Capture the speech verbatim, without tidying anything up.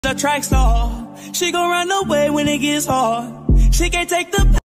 a track star. She gon' run away when it gets hard. She can't take the